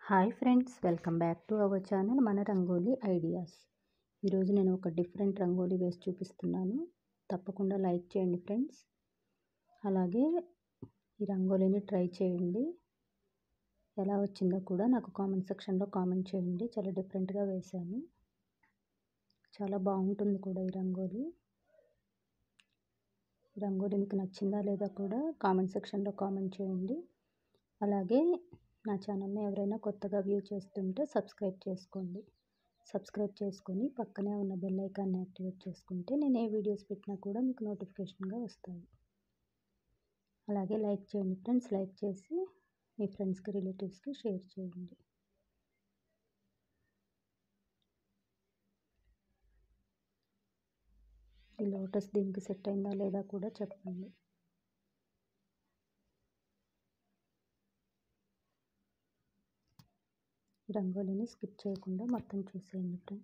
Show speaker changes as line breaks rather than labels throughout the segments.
Hi friends, welcome back to our channel మన rangoli ideas. ఈరోజు నేను ఒక డిఫరెంట్ రంగోలీ వేసి చూపిస్తున్నాను. తప్పకుండా లైక్ చేయండి ఫ్రెండ్స్. అలాగే ఈ రంగోలీని ట్రై చేయండి. ఎలా వచ్చిందో కూడా నాకు కామెంట్ సెక్షన్లో కామెంట్ చేయండి. చాలా డిఫరెంట్గా వేశాను, చాలా బాగుంటుంది కూడా ఈ రంగోలీ. మీకు నచ్చిందా లేదా కూడా కామెంట్ సెక్షన్లో కామెంట్ చేయండి. అలాగే నా ఛానల్ని ఎవరైనా కొత్తగా వ్యూ చేస్తుంటే సబ్స్క్రైబ్ చేసుకోండి. సబ్స్క్రైబ్ చేసుకొని పక్కనే ఉన్న బెల్ ఐకాన్ని యాక్టివేట్ చేసుకుంటే నేను ఏ వీడియోస్ పెట్టినా కూడా మీకు నోటిఫికేషన్గా వస్తాయి. అలాగే లైక్ చేయండి ఫ్రెండ్స్. లైక్ చేసి మీ ఫ్రెండ్స్కి, రిలేటివ్స్కి షేర్ చేయండి. ఈ లోటస్ దీనికి సెట్ అయిందా లేదా కూడా చెప్పండి. రంగోలీని స్కిప్ చేయకుండా మొత్తం చూసేయండి ఫ్రెండ్స్.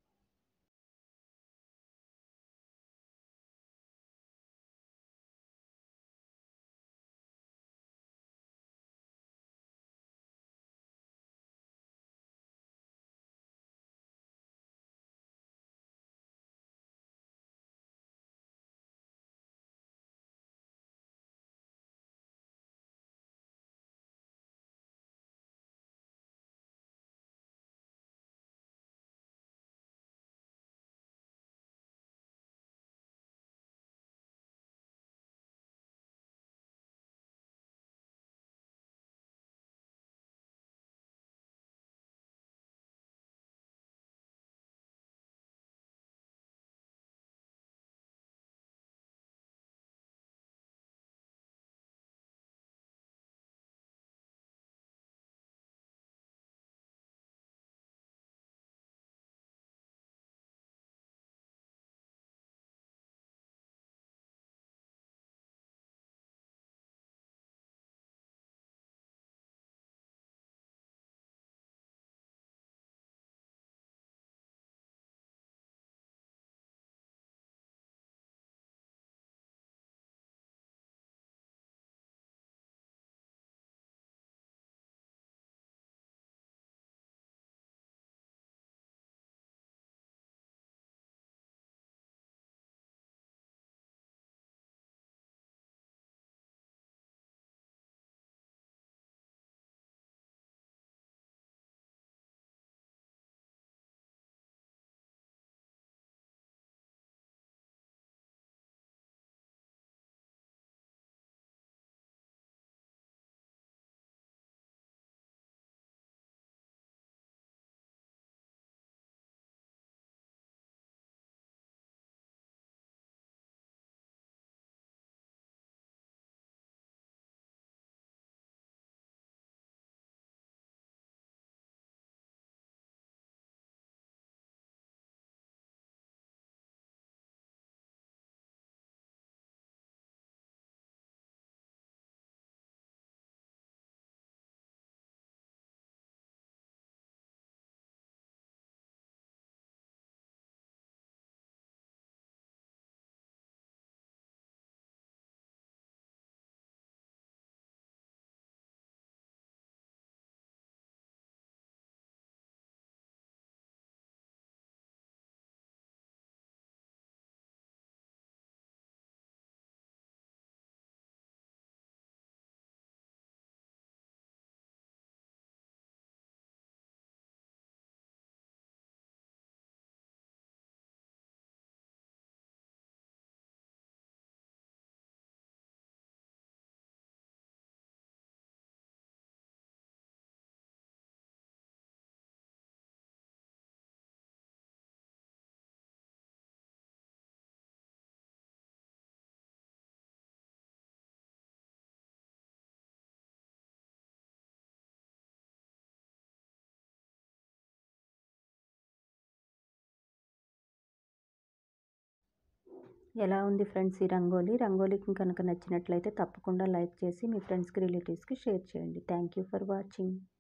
ఎలా ఉంది ఫ్రెండ్స్ ఈ రంగోలీకి కనుక నచ్చినట్లయితే తప్పకుండా లైక్ చేసి మీ ఫ్రెండ్స్కి, రిలేటివ్స్కి షేర్ చేయండి. Thank you for watching.